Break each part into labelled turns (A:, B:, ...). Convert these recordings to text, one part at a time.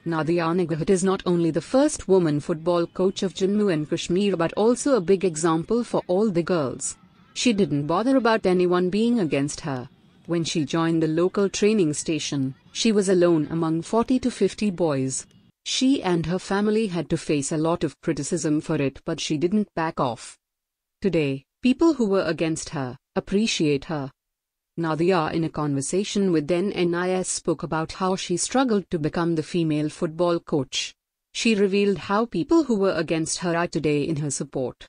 A: Nadia Nighat is not only the first woman football coach of Jammu and Kashmir but also a big example for all the girls. She didn't bother about anyone being against her. When she joined the local training station, she was alone among 40 to 50 boys. She and her family had to face a lot of criticism for it, but she didn't back off. Today, people who were against her appreciate her. Nadia, in a conversation with NNIS, spoke about how she struggled to become the female football coach. She revealed how people who were against her are today in her support.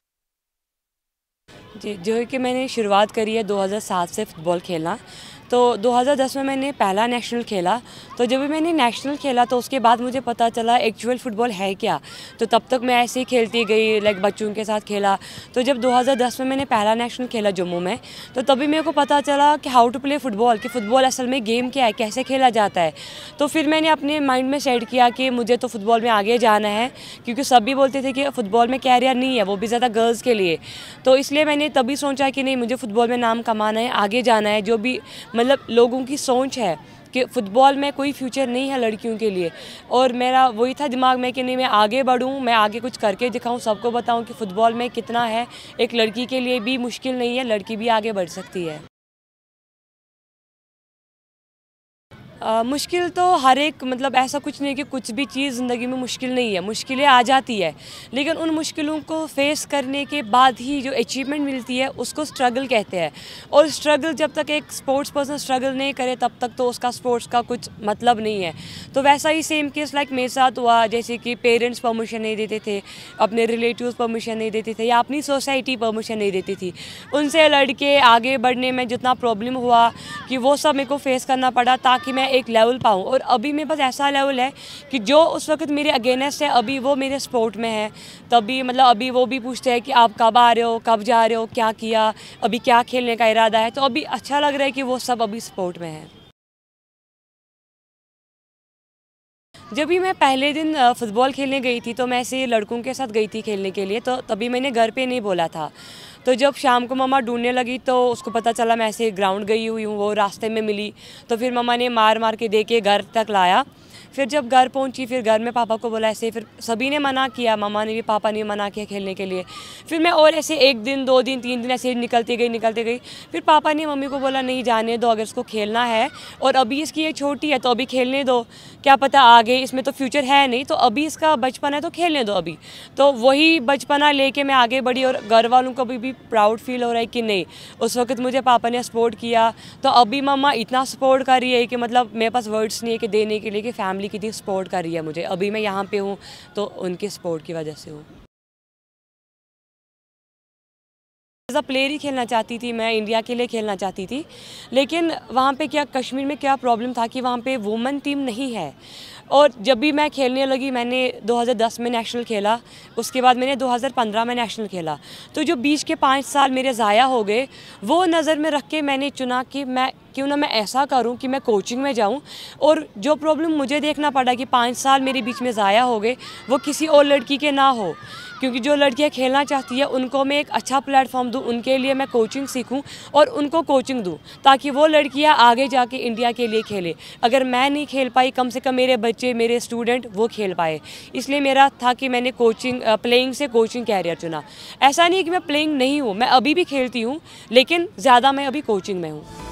B: जो कि मैंने शुरुआत करी है 2007 से football खेलना, तो 2010 में मैंने पहला नेशनल खेला। तो जब भी मैंने नेशनल खेला तो उसके बाद मुझे पता चला एक्चुअल फ़ुटबॉल है क्या। तो तब तक मैं ऐसे ही खेलती गई, लाइक बच्चों के साथ खेला। तो जब 2010 में मैंने पहला नेशनल खेला जम्मू में, तो तभी मेरे को पता चला कि हाउ टू प्ले फ़ुटबॉल, कि फ़ुटबॉल असल में गेम क्या है, कैसे खेला जाता है। तो फिर मैंने अपने माइंड में सेट किया कि मुझे तो फ़ुटबॉल में आगे जाना है, क्योंकि सभी बोलते थे कि फ़ुटबॉल में कैरियर नहीं है, वो भी ज़्यादा गर्ल्स के लिए। तो इसलिए मैंने तभी सोचा कि नहीं, मुझे फ़ुटबॉल में नाम कमाना है, आगे जाना है। जो भी मतलब लोगों की सोच है कि फ़ुटबॉल में कोई फ्यूचर नहीं है लड़कियों के लिए, और मेरा वही था दिमाग में कि नहीं, मैं आगे बढ़ूँ, मैं आगे कुछ करके दिखाऊँ, सबको बताऊँ कि फ़ुटबॉल में कितना है। एक लड़की के लिए भी मुश्किल नहीं है, लड़की भी आगे बढ़ सकती है। मुश्किल तो हर एक, मतलब ऐसा कुछ नहीं कि कुछ भी चीज़ ज़िंदगी में मुश्किल नहीं है, मुश्किलें आ जाती है, लेकिन उन मुश्किलों को फेस करने के बाद ही जो अचीवमेंट मिलती है उसको स्ट्रगल कहते हैं। और स्ट्रगल, जब तक एक स्पोर्ट्स पर्सन स्ट्रगल नहीं करे तब तक तो उसका स्पोर्ट्स का कुछ मतलब नहीं है। तो वैसा ही सेम केस लाइक मेरे साथ हुआ, जैसे कि पेरेंट्स परमिशन नहीं देते थे, अपने रिलेटिव्स परमिशन नहीं देते थे, या अपनी सोसाइटी परमिशन नहीं देती थी। उनसे लड़के आगे बढ़ने में जितना प्रॉब्लम हुआ कि वो सब मेरे को फेस करना पड़ा ताकि मैं एक लेवल पाऊँ। और अभी मेरे पास ऐसा लेवल है कि जो उस वक्त मेरे अगेंस्ट है, अभी वो मेरे स्पोर्ट में है। तभी मतलब अभी वो भी पूछते हैं कि आप कब आ रहे हो, कब जा रहे हो, क्या किया, अभी क्या खेलने का इरादा है। तो अभी अच्छा लग रहा है कि वो सब अभी स्पोर्ट में है। जब भी मैं पहले दिन फ़ुटबॉल खेलने गई थी तो मैं ऐसे लड़कों के साथ गई थी खेलने के लिए, तो तभी मैंने घर पे नहीं बोला था। तो जब शाम को मम्मा ढूंढने लगी तो उसको पता चला मैं ऐसे ग्राउंड गई हुई हूँ, वो रास्ते में मिली। तो फिर मम्मा ने मार मार के दे के घर तक लाया। फिर जब घर पहुंची, फिर घर में पापा को बोला ऐसे, फिर सभी ने मना किया, मम्मा ने भी, पापा ने भी मना किया खेलने के लिए। फिर मैं और ऐसे 1 दिन 2 दिन 3 दिन ऐसे निकलती गई। फिर पापा ने मम्मी को बोला नहीं, जाने दो, अगर इसको खेलना है और अभी इसकी ये छोटी है तो अभी खेलने दो, क्या पता आगे इसमें तो फ्यूचर है नहीं, तो अभी इसका बचपन है तो खेलने दो अभी। तो वही बचपना लेके मैं आगे बढ़ी, और घर वालों को भी प्राउड फील हो रहा है कि नहीं, उस वक्त मुझे पापा ने सपोर्ट किया। तो अभी मम्मा इतना सपोर्ट कर रही है कि मतलब मेरे पास वर्ड्स नहीं है कि देने के लिए, कि फैमिली कितनी सपोर्ट कर रही है मुझे। अभी मैं यहाँ पे हूँ तो उनके सपोर्ट की वजह से हूँ। एज अ प्लेयर ही खेलना चाहती थी, मैं इंडिया के लिए खेलना चाहती थी, लेकिन वहाँ पे क्या, कश्मीर में क्या प्रॉब्लम था कि वहाँ पे वुमेन टीम नहीं है। और जब भी मैं खेलने लगी, मैंने 2010 में नेशनल खेला, उसके बाद मैंने 2015 में नेशनल खेला। तो जो बीच के 5 साल मेरे ज़ाया हो गए, वो नज़र में रख के मैंने चुना कि क्यों ना मैं ऐसा करूं कि मैं कोचिंग में जाऊं। और जो प्रॉब्लम मुझे देखना पड़ा कि 5 साल मेरे बीच में ज़ाया हो गए, वो किसी और लड़की के ना हो, क्योंकि जो लड़कियां खेलना चाहती है उनको मैं एक अच्छा प्लेटफॉर्म दूं, उनके लिए मैं कोचिंग सीखूं और उनको कोचिंग दूं, ताकि वो लड़कियां आगे जाके इंडिया के लिए खेले। अगर मैं नहीं खेल पाई, कम से कम मेरे बच्चे, मेरे स्टूडेंट वो खेल पाए। इसलिए मेरा था कि मैंने प्लेइंग से कोचिंग कैरियर चुना। ऐसा नहीं है कि मैं प्लेइंग नहीं हूँ, मैं अभी भी खेलती हूँ, लेकिन ज़्यादा मैं अभी कोचिंग में हूँ।